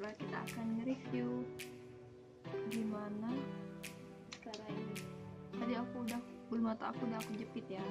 baiklah, kita akan nge-review gimana sekarang ini. Tadi aku udah, bulu mata aku udah aku jepit ya.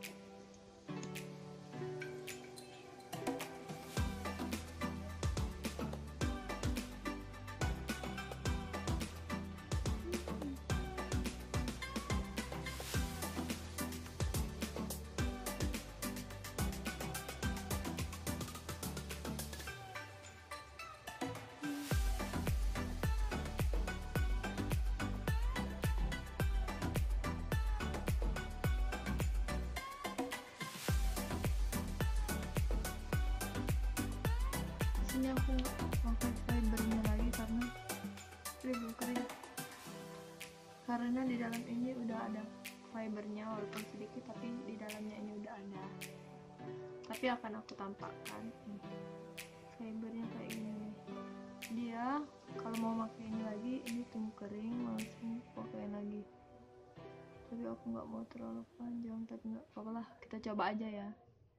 Sini aku pakai fibernya lagi karena belum kering, karena di dalam ini udah ada fibernya walaupun sedikit, tapi di dalamnya ini udah ada. Tapi akan aku tampakkan fibernya kayak gini. Dia kalau mau pakai ini lagi, ini tunggu kering langsung pakai lagi. Tapi aku nggak mau terlalu panjang, tapi nggak apa-apa lah, kita coba aja ya.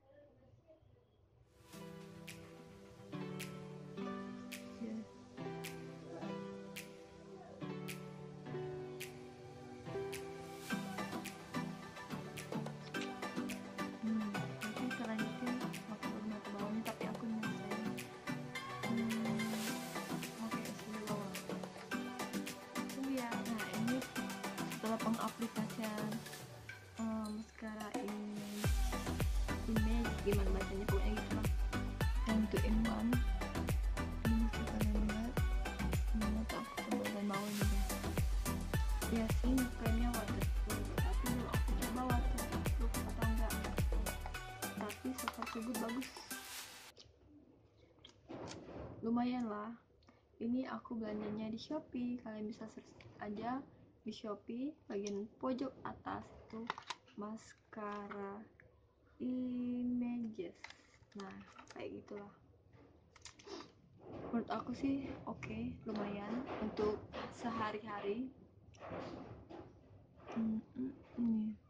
Nanti selanjutnya aku mata bawahnya, tapi aku nyelesain oke sini bawah. Tunggu ya. Nah ini setelah pengaplikasian mascara image gimana bacanya, pokoknya gitu lah, yang untuk in-one ini bisa kalian lihat. Ini mata aku tebal dan bawah juga ya sih, kayaknya waterproof, tapi dulu aku coba waterproof atau enggak, tapi so far so good, bagus, lumayan lah. Ini aku belanjanya di Shopee, kalian bisa search aja di Shopee, bagian pojok atas tuh Mascara images. Nah kayak gitulah, menurut aku sih oke, lumayan untuk sehari-hari. Ini